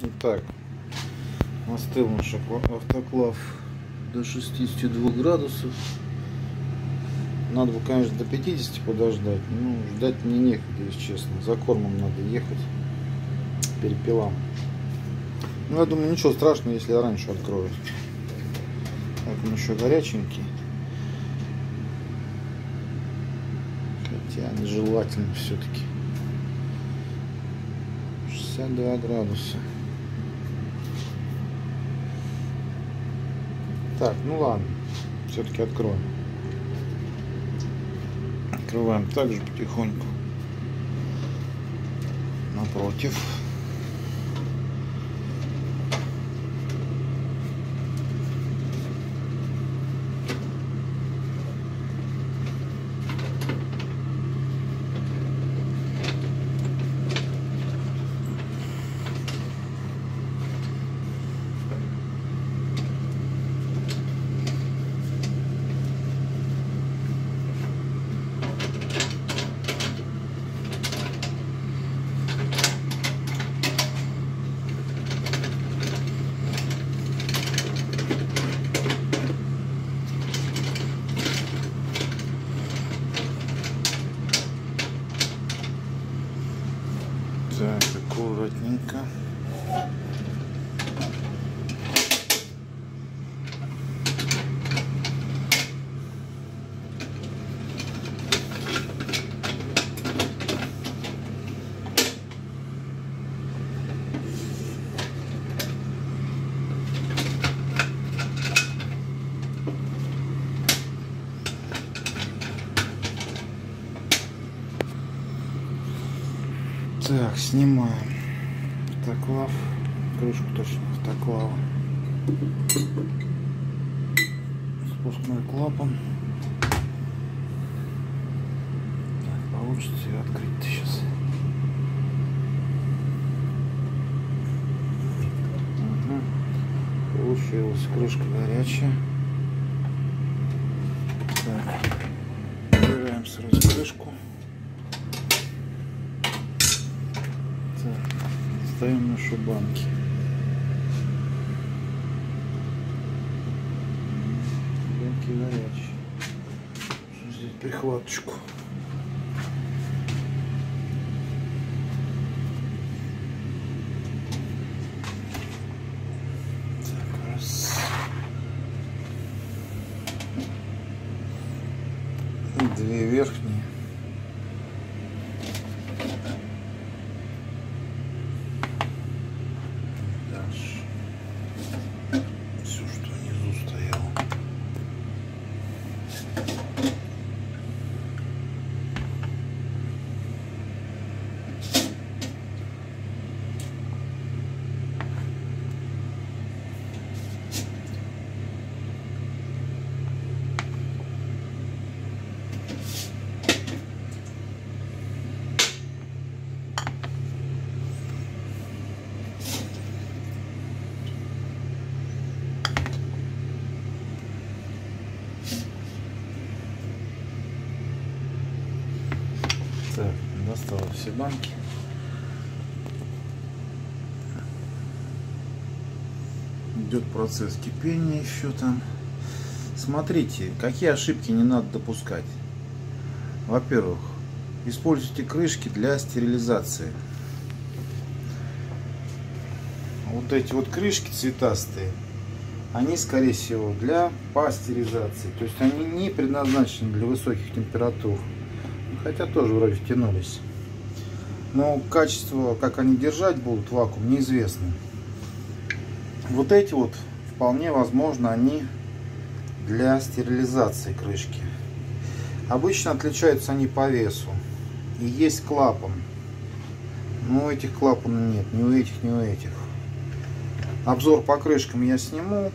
Итак, остыл наш автоклав до 62 градусов. Надо бы, конечно, до 50 подождать, но ждать мне некогда, если честно. За кормом надо ехать, перепелам. Ну, я думаю, ничего страшного, если я раньше открою. Так, он еще горяченький. Хотя нежелательно все-таки. 62 градуса. Так, ну ладно, все-таки откроем. Открываем также потихоньку. Напротив. Так, аккуратненько. Так, снимаем автоклав, крышку точно автоклава, спускной клапан. Так, получится ее открыть-то сейчас. Угу. Получилось, крышка горячая. Так, убираем сразу крышку. Ставим наши банки. Банки горячие. Здесь прихваточку. Так, раз. И две верхние. Так, достала все банки. Идет процесс кипения еще там. Смотрите, какие ошибки не надо допускать. Во-первых, используйте крышки для стерилизации. Вот эти вот крышки цветастые, они, скорее всего, для пастеризации. То есть они не предназначены для высоких температур. Хотя тоже вроде втянулись. Но качество, как они держать будут вакуум, неизвестно. Вот эти вот, вполне возможно, они для стерилизации крышки. Обычно отличаются они по весу. И есть клапан. Но этих клапанов нет. Ни у этих, ни у этих. Обзор по крышкам я сниму.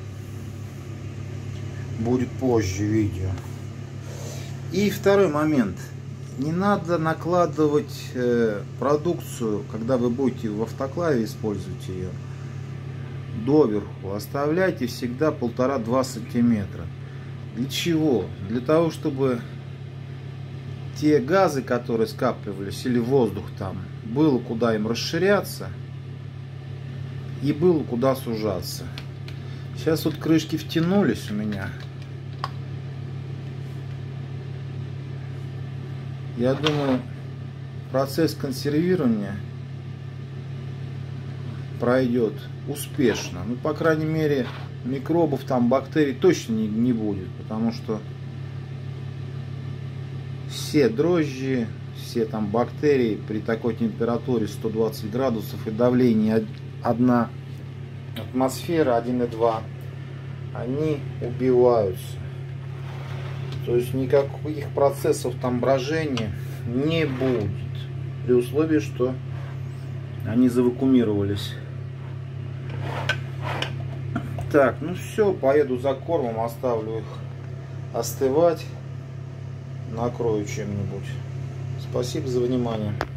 Будет позже видео. И второй момент. Не надо накладывать продукцию, когда вы будете в автоклаве использовать ее, доверху. Оставляйте всегда 1,5-2 сантиметра. Для чего? Для того, чтобы те газы, которые скапливались, или воздух там, было куда им расширяться. и было куда сужаться. Сейчас вот крышки втянулись у меня. Я думаю, процесс консервирования пройдет успешно. Ну, по крайней мере, микробов, там, бактерий точно не будет, потому что все дрожжи, все там бактерии при такой температуре 120 градусов и давлении 1 атмосфера, 1,2, они убиваются. То есть никаких процессов там брожения не будет, при условии, что они завакуумировались. Так, ну все, поеду за кормом, оставлю их остывать, накрою чем-нибудь. Спасибо за внимание.